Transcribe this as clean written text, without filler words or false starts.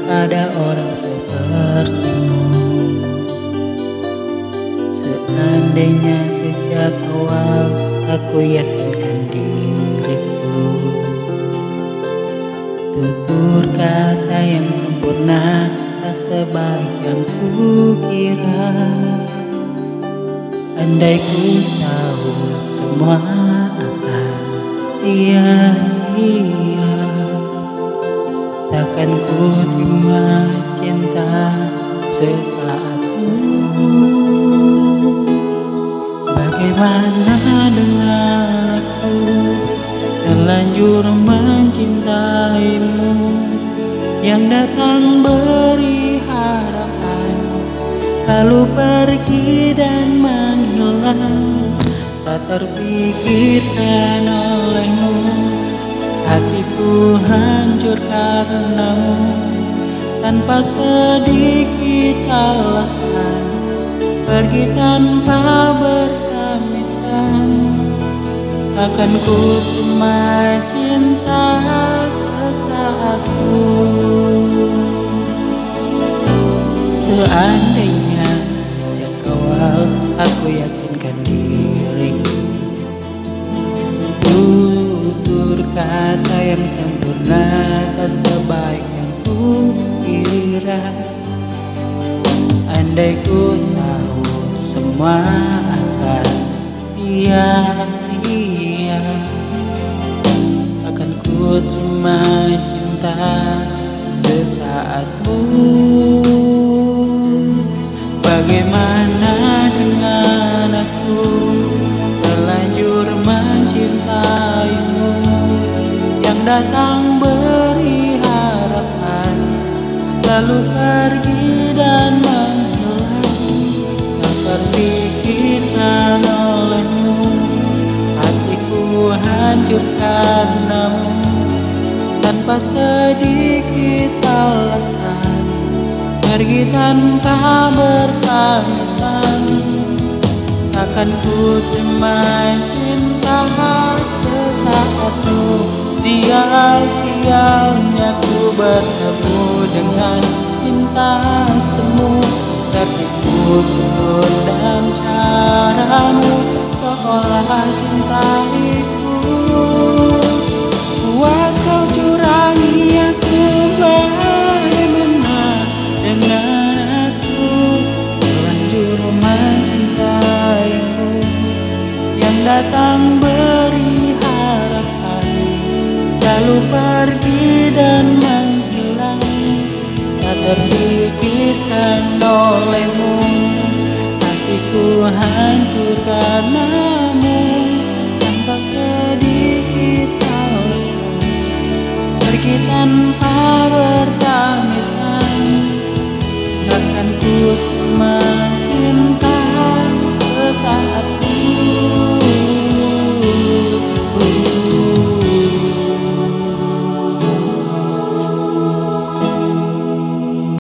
ada orang sepertimu. Seandainya sejak awal aku yakinkan diriku, tutur kata yang sempurna tak sebaik yang kukira. Andai ku tahu semua akan sia-sia, takkan ku terima cinta sesaatmu. Bagaimana dengan aku, terlanjur mencintaimu, yang datang beri harapan, lalu pergi dan menghilang, tak terpikirkan olehmu. Hatiku hancur karenamu, tanpa sedikit alasan, pergi tanpa berpamitan. Takkan ku terima cinta sesaat pun. Seandainya sejak awal aku yakinkan diriku, tutur kata yang sempurna tak sebaik yang kukira. Andai ku tahu semua akan sia-sia, akan ku terima cinta sesaat pun. Bagaimana dengan aku, terlanjur mencintaimu, yang datang beri harapan, lalu pergi dan menghilang, tak terpikirkan olehmu. Hatiku hancur karenamu, tanpa sedikit alasan, pergi tanpa berpamitan. Takkan ku terima cinta sesaatmu. Sial-sialnya ku bertemu dengan cinta semu, tertipu turun dan caramu, seolah cintaiku. Puas kau curangi aku, bagaimana dengan aku, terlanjur mencintaimu, yang datang beri harapan, lalu pergi dan menghilang, tak terpikirkan olehmu. Hatiku hancur karenamu, tanpa sedikit alasan, pergi tanpa